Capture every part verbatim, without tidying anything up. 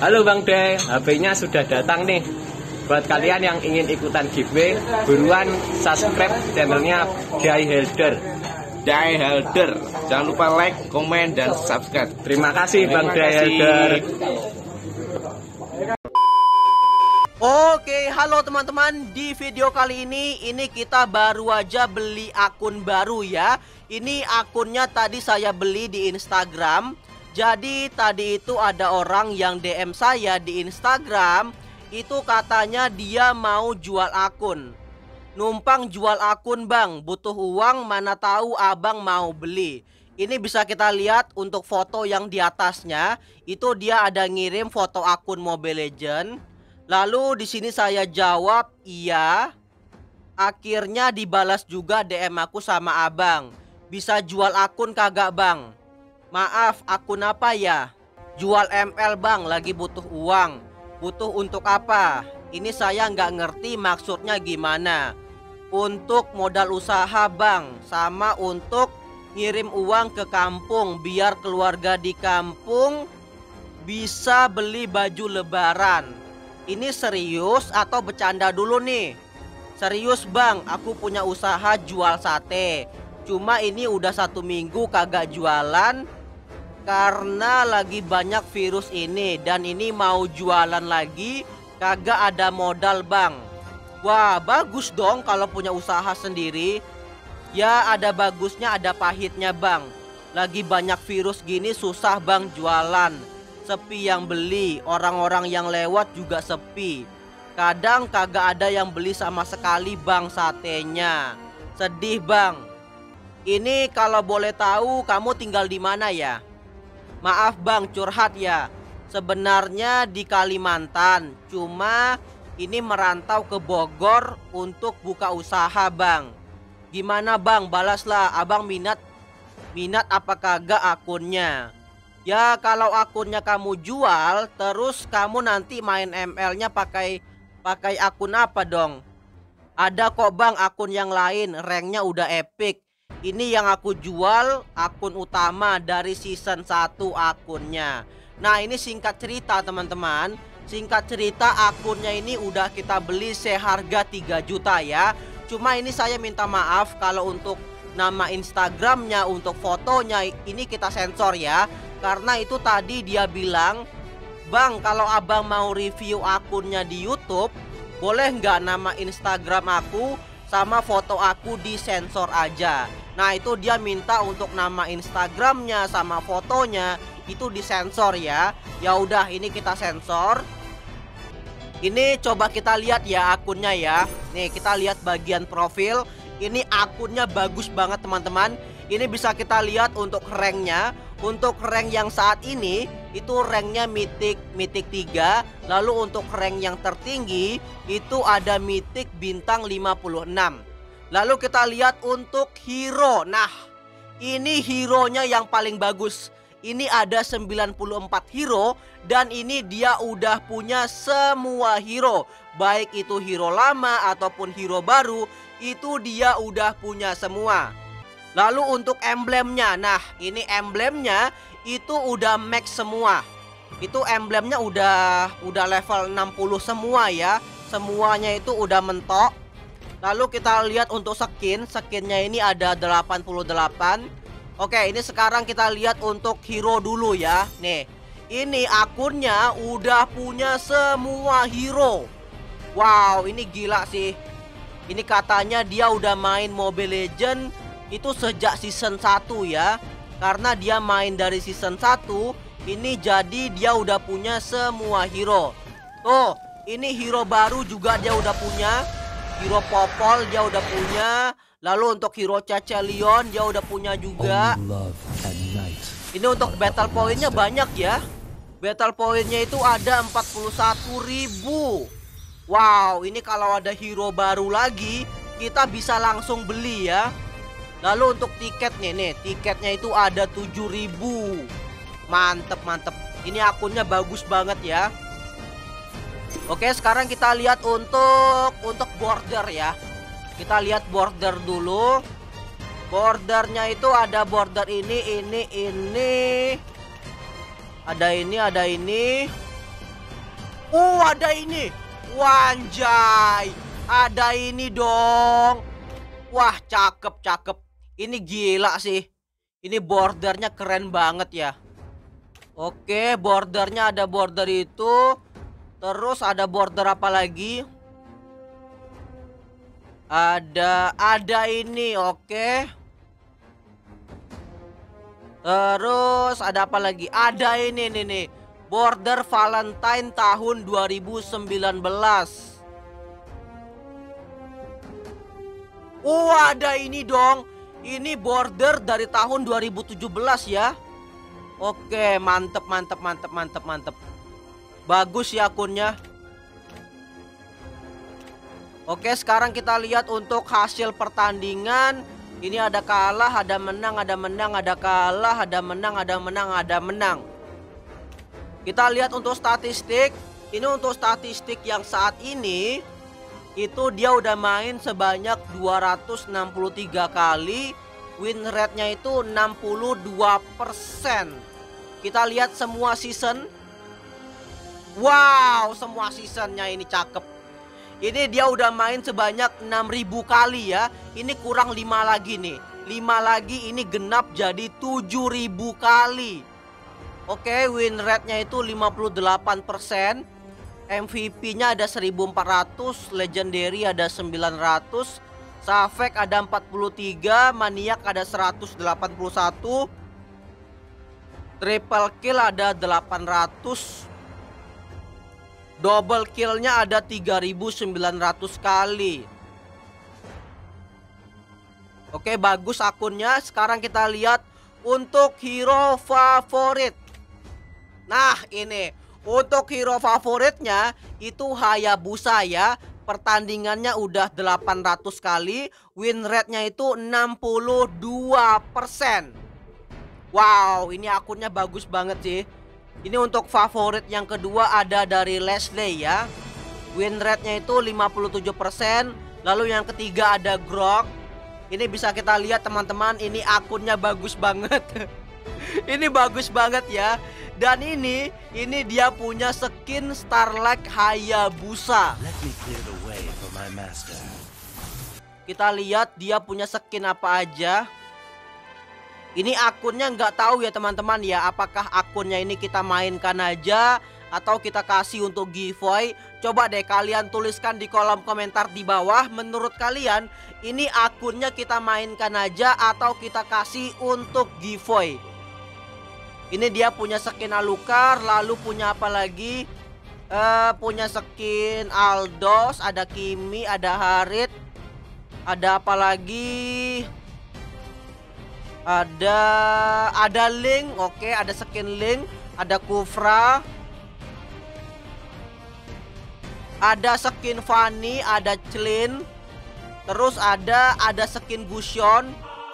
Halo Bang De, H P-nya sudah datang nih. Buat kalian yang ingin ikutan giveaway, buruan subscribe channelnya Dai Helder. Dai Helder. Jangan lupa like, komen, dan subscribe. Terima kasih Bang Terima Dai kasih. Helder. Oke, halo teman-teman. Di video kali ini, ini kita baru aja beli akun baru ya. Ini akunnya tadi saya beli di Instagram. Jadi tadi itu ada orang yang D M saya di Instagram. Itu katanya dia mau jual akun. Numpang jual akun bang, butuh uang, mana tahu abang mau beli. Ini bisa kita lihat untuk foto yang di atasnya. Itu dia ada ngirim foto akun Mobile Legends. Lalu di sini saya jawab iya. Akhirnya dibalas juga D M aku sama abang. Bisa jual akun kagak bang? Maaf, akun apa ya? Jual M L bang, lagi butuh uang. Butuh untuk apa? Ini saya nggak ngerti maksudnya gimana. Untuk modal usaha bang, sama untuk ngirim uang ke kampung biar keluarga di kampung bisa beli baju lebaran. Ini serius atau bercanda dulu nih? Serius bang, aku punya usaha jual sate. Cuma ini udah satu minggu kagak jualan karena lagi banyak virus ini. Dan ini mau jualan lagi kagak ada modal bang. Wah bagus dong kalau punya usaha sendiri. Ya ada bagusnya ada pahitnya bang. Lagi banyak virus gini susah bang jualan. Sepi yang beli, orang-orang yang lewat juga sepi. Kadang kagak ada yang beli sama sekali bang satenya. Sedih bang. Ini kalau boleh tahu kamu tinggal di mana ya? Maaf bang curhat ya. Sebenarnya di Kalimantan. Cuma ini merantau ke Bogor untuk buka usaha bang. Gimana bang balaslah, abang minat Minat apa kagak akunnya? Ya kalau akunnya kamu jual, terus kamu nanti main M L-nya pakai pakai akun apa dong? Ada kok bang akun yang lain, ranknya udah epic. Ini yang aku jual akun utama dari season satu akunnya. Nah ini singkat cerita teman-teman. Singkat cerita akunnya ini udah kita beli seharga tiga juta ya. Cuma ini saya minta maaf kalau untuk nama Instagramnya, untuk fotonya ini kita sensor ya. Karena itu tadi dia bilang, bang kalau abang mau review akunnya di YouTube, boleh nggak nama Instagram aku sama foto aku disensor aja. Nah itu dia minta untuk nama Instagramnya sama fotonya itu disensor ya. Ya udah ini kita sensor. Ini coba kita lihat ya akunnya ya. Nih kita lihat bagian profil. Ini akunnya bagus banget teman-teman. Ini bisa kita lihat untuk ranknya. Untuk rank yang saat ini itu ranknya mythic mythic tiga. Lalu untuk rank yang tertinggi itu ada mythic bintang lima puluh enam. Lalu kita lihat untuk hero. Nah ini hero-nya yang paling bagus. Ini ada sembilan puluh empat hero. Dan ini dia udah punya semua hero. Baik itu hero lama ataupun hero baru, itu dia udah punya semua. Lalu untuk emblemnya, nah ini emblemnya itu udah max semua. Itu emblemnya udah udah level enam puluh semua ya. Semuanya itu udah mentok. Lalu kita lihat untuk skin, skinnya ini ada delapan puluh delapan. Oke, ini sekarang kita lihat untuk hero dulu ya. Nih, ini akunnya udah punya semua hero. Wow, ini gila sih. Ini katanya dia udah main Mobile Legends itu sejak season satu ya. Karena dia main dari season satu, ini jadi dia udah punya semua hero. Tuh, ini hero baru juga dia udah punya. Hero Popol dia udah punya. Lalu untuk hero Cecilion dia udah punya juga. Ini untuk battle pointnya banyak ya. Battle pointnya itu ada empat puluh satu ribu. Wow, ini kalau ada hero baru lagi kita bisa langsung beli ya. Lalu untuk tiketnya nih, tiketnya itu ada tujuh ribu. Mantep mantep. Ini akunnya bagus banget ya. Oke, sekarang kita lihat untuk untuk border ya. Kita lihat border dulu. Bordernya itu ada border ini, ini, ini. Ada ini, ada ini. Oh, ada ini. Wanjay. Ada ini dong. Wah, cakep, cakep. Ini gila sih. Ini bordernya keren banget ya. Oke, bordernya ada border itu. Terus ada border apa lagi? Ada, ada ini, oke. Terus ada apa lagi? Ada ini nih nih. Border Valentine tahun dua ribu sembilan belas. Oh, ada ini dong. Ini border dari tahun dua ribu tujuh belas ya. Oke, mantep, mantep, mantep, mantep, mantep. Bagus ya akunnya. Oke, sekarang kita lihat untuk hasil pertandingan. Ini ada kalah, ada menang, ada menang, ada kalah, ada menang, ada menang, ada menang. Kita lihat untuk statistik. Ini untuk statistik yang saat ini. Itu dia udah main sebanyak dua ratus enam puluh tiga kali. Win rate-nya itu enam puluh dua persen. Kita lihat semua season. Wow, semua seasonnya ini cakep. Ini dia udah main sebanyak enam ribu kali ya. Ini kurang lima lagi nih. lima lagi ini genap jadi tujuh ribu kali. Oke, win rate-nya itu lima puluh delapan persen. M V P-nya ada seribu empat ratus, Legendary ada sembilan ratus, Savek ada empat puluh tiga, Maniak ada seratus delapan puluh satu, Triple kill ada delapan ratus, double kill-nya ada tiga ribu sembilan ratus kali. Oke, bagus akunnya. Sekarang kita lihat untuk hero favorit. Nah, ini untuk hero favoritnya itu Hayabusa ya. Pertandingannya udah delapan ratus kali. Win rate-nya itu enam puluh dua persen. Wow, ini akunnya bagus banget sih. Ini untuk favorit yang kedua ada dari Leslie ya. Win rate-nya itu lima puluh tujuh persen. Lalu yang ketiga ada Grok. Ini bisa kita lihat teman-teman, ini akunnya bagus banget. Ini bagus banget ya. Dan ini, ini dia punya skin Starlight Hayabusa. Let me clear the way for my master. Kita lihat dia punya skin apa aja. Ini akunnya nggak tahu ya teman-teman ya. Apakah akunnya ini kita mainkan aja atau kita kasih untuk giveaway? Coba deh kalian tuliskan di kolom komentar di bawah. Menurut kalian ini akunnya kita mainkan aja atau kita kasih untuk giveaway? Ini dia punya skin Alucard, lalu punya apa lagi? Uh, punya skin Aldos, ada Kimi, ada Harit, ada apa lagi? Ada ada Link, oke, ada skin Link, ada Kufra, ada skin Fanny, ada Clean, terus ada ada skin Gusion,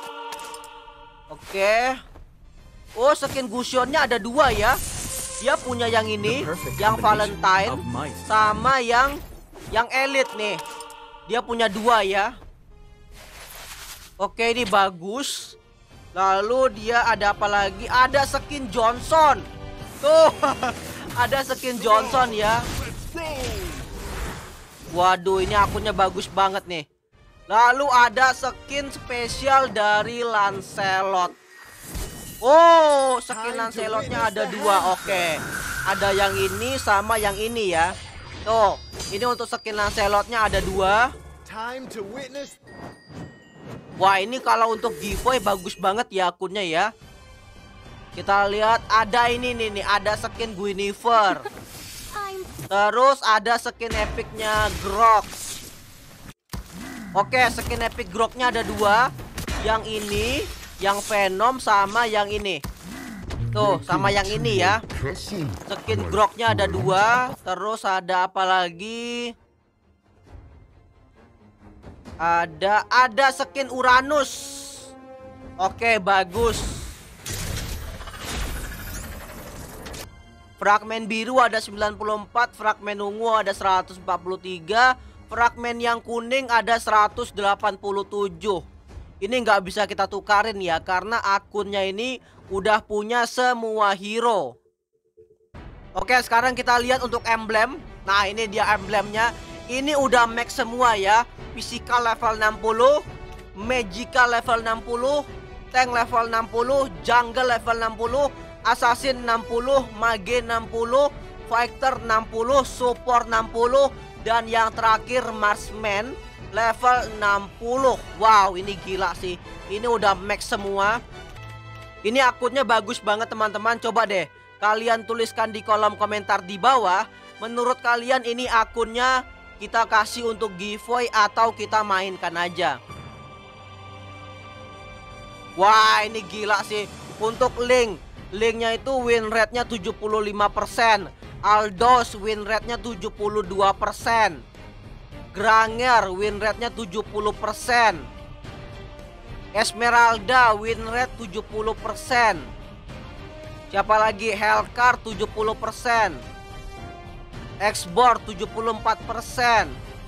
oke. Oh, skin Gusionnya ada dua ya. Dia punya yang ini, yang Valentine, sama yang yang Elite nih. Dia punya dua ya. Oke, ini bagus. Lalu dia ada apa lagi? Ada skin Johnson. Tuh, ada skin Johnson ya. Waduh, ini akunnya bagus banget nih. Lalu ada skin spesial dari Lancelot. Oh, skin Lancelotnya ada dua. Oke, ada yang ini sama yang ini ya. Tuh, ini untuk skin Lancelotnya ada dua. Wah, ini kalau untuk giveaway bagus banget ya akunnya ya. Kita lihat ada ini nih nih, ada skin Guinevere. Terus ada skin epicnya Grok. Oke, skin epic Groknya ada dua. Yang ini, yang Venom sama yang ini. Tuh, sama yang ini ya. Skin Groknya ada dua. Terus ada apa lagi? Ada ada skin Uranus. Oke, bagus. Fragmen biru ada sembilan puluh empat, fragmen ungu ada seratus empat puluh tiga, fragmen yang kuning ada seratus delapan puluh tujuh. Ini nggak bisa kita tukarin ya, karena akunnya ini udah punya semua hero. Oke, sekarang kita lihat untuk emblem. Nah, ini dia emblemnya. Ini udah max semua ya. Physical level enam puluh, Magical level enam puluh, Tank level enam puluh, Jungle level enam puluh, Assassin enam puluh, Mage enam puluh, Fighter enam puluh, Support enam puluh, dan yang terakhir Marksman level enam puluh. Wow, ini gila sih. Ini udah max semua. Ini akunnya bagus banget teman-teman. Coba deh kalian tuliskan di kolom komentar di bawah, menurut kalian ini akunnya kita kasih untuk giveaway atau kita mainkan aja. Wah, ini gila sih. Untuk link, linknya itu win rate-nya tujuh puluh lima persen, Aldos win rate-nya tujuh puluh dua persen, Granger win rate-nya tujuh puluh persen, Esmeralda win rate tujuh puluh persen. Siapa lagi? Hellcar tujuh puluh persen, Export tujuh puluh empat persen.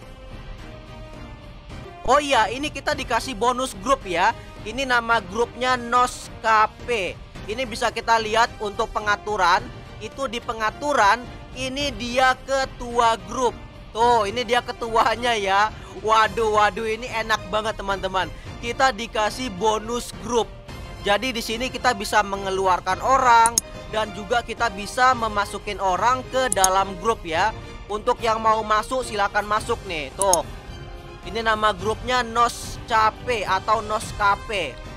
Oh iya, ini kita dikasih bonus grup ya. Ini nama grupnya Noskape. Ini bisa kita lihat untuk pengaturan. Itu di pengaturan, ini dia ketua grup. Tuh, ini dia ketuanya ya. Waduh, waduh, ini enak banget teman-teman. Kita dikasih bonus grup. Jadi di sini kita bisa mengeluarkan orang dan juga kita bisa memasukin orang ke dalam grup ya. Untuk yang mau masuk silakan masuk nih. Tuh. Ini nama grupnya Noskape atau Noskape.